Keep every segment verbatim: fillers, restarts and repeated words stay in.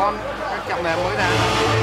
ngon, cái kẹo mềm mới ra.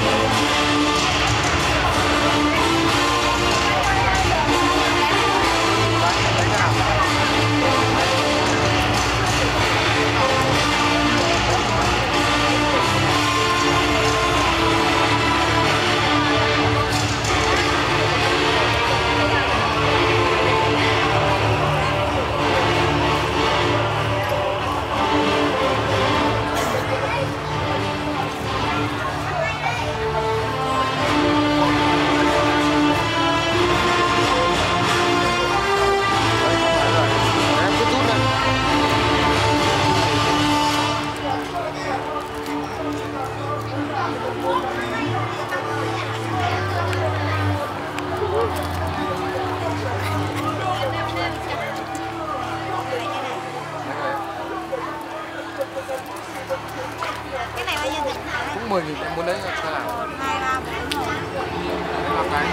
Cái này bao nhiêu tiền hả? Cũng mười nghìn em muốn đấy cho làm. Hai ba bốn rồi. Làm cái.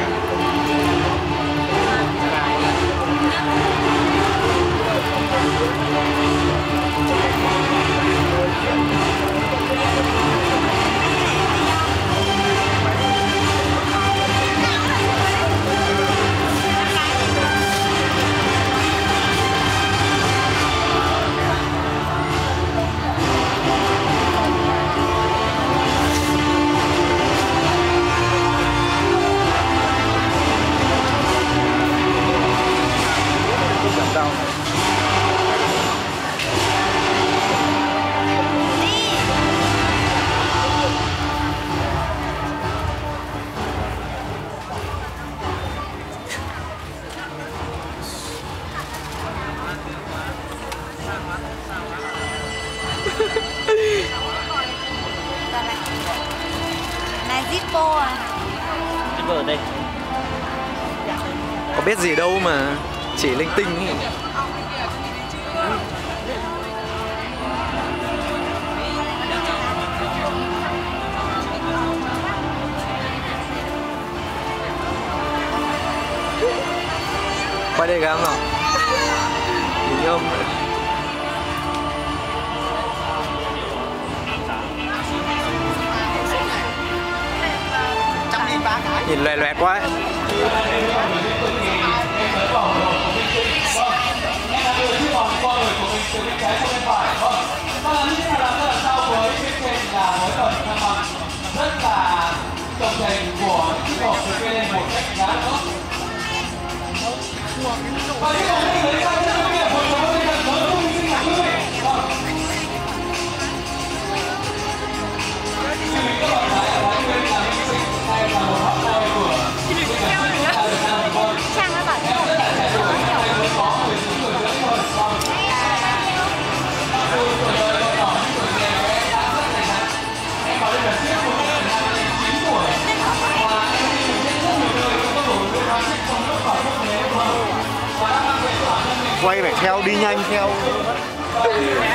Này Zippo à? Zippo ở đây. Có biết gì đâu mà chỉ linh tinh ý. Quay đây gắng nào. Nhìn ông nữa. Nhìn loè loẹt quá ấy. Rất là đồng hành của chiếc hộp được kê lên một cách giá tốt. Và chiếc hộp này lấy ra cho quý vị một số cái cần mới không xin là quý vị. Xin quý các bạn thấy ở Thái Nguyên là minh sinh hay là một hot boy của Trang nó bảo em rất là trẻ tuổi, năm nay mới có mười chín tuổi rưỡi thôi. Dù tuổi đời còn nhỏ nhưng tuổi nghề của em đã rất thành thạo. Em bảo đây là chiếc của em là chín tuổi. Và em đi được rất nhiều nơi trong các buổi liên hoan chiếc trong nước và quốc tế. Và đã mang về cho bản thân mình. Quay phải theo đi nhanh theo.